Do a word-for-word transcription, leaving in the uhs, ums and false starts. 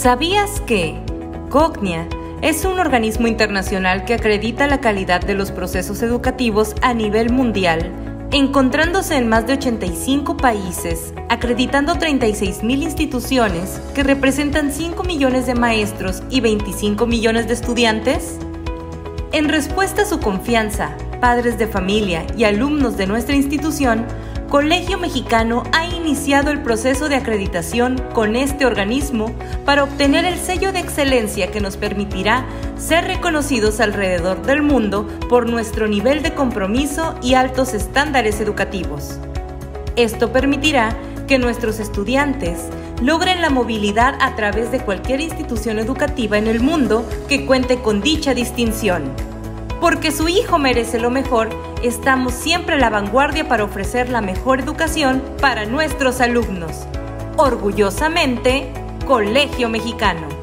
¿Sabías que Cognia es un organismo internacional que acredita la calidad de los procesos educativos a nivel mundial, encontrándose en más de ochenta y cinco países, acreditando treinta y seis mil instituciones que representan cinco millones de maestros y veinticinco millones de estudiantes? En respuesta a su confianza, padres de familia y alumnos de nuestra institución, Colegio Mexicano ha iniciado el proceso de acreditación con este organismo para obtener el sello de excelencia que nos permitirá ser reconocidos alrededor del mundo por nuestro nivel de compromiso y altos estándares educativos. Esto permitirá que nuestros estudiantes logren la movilidad a través de cualquier institución educativa en el mundo que cuente con dicha distinción. Porque su hijo merece lo mejor, estamos siempre a la vanguardia para ofrecer la mejor educación para nuestros alumnos. Orgullosamente, Colegio Mexicano.